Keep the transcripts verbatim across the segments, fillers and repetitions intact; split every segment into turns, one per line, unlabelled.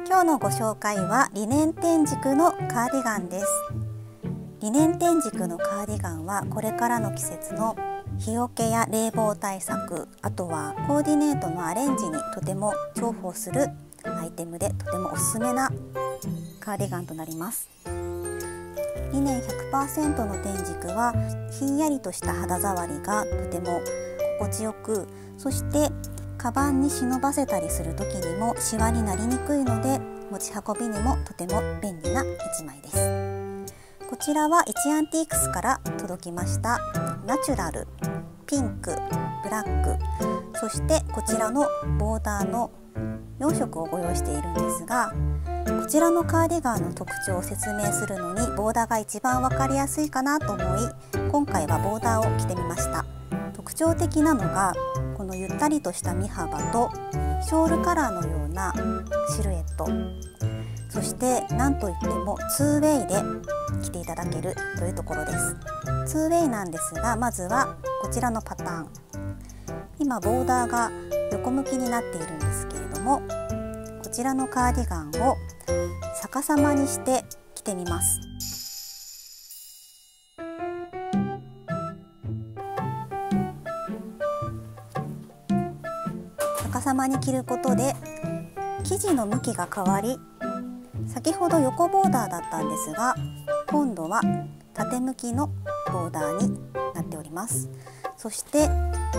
今日のご紹介はリネン天竺のカーディガンです。リネン天竺のカーディガンはこれからの季節の日よけや冷房対策、あとはコーディネートのアレンジにとても重宝するアイテムで、とてもおすすめなカーディガンとなります。リネン ひゃくパーセント の天竺はひんやりとした肌触りがとても心地よく、そしてカバンに忍ばせたりする時にもシワになりにくいので、持ち運びにもとても便利ないちまいです。こちらはイチアンティークスから届きましたナチュラル、ピンク、ブラック、そしてこちらのボーダーのよんしょくをご用意しているんですが、こちらのカーディガンの特徴を説明するのにボーダーが一番分かりやすいかなと思い、今回はボーダーを着てみました。特徴的なのがこのゆったりとした身幅とショールカラーのようなシルエット、そして何といってもツーウェイで着ていただけるというところです。ツーウェイなんですが、まずはこちらのパターン、今ボーダーが横向きになっているんですけれども、こちらのカーディガンを逆さまにして着てみます。逆さまに着ることで生地の向きが変わり、先ほど横ボーダーだったんですが、今度は縦向きのボーダーになっております。そして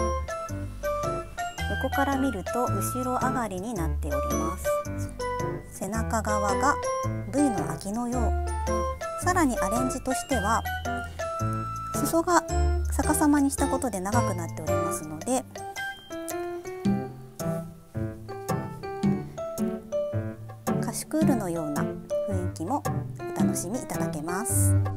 横から見ると後ろ上がりになっております。背中側が ブイ の空きのよう。さらにアレンジとしては裾が逆さまにしたことで長くなっておりますので、カシュクールのような雰囲気もお楽しみいただけます。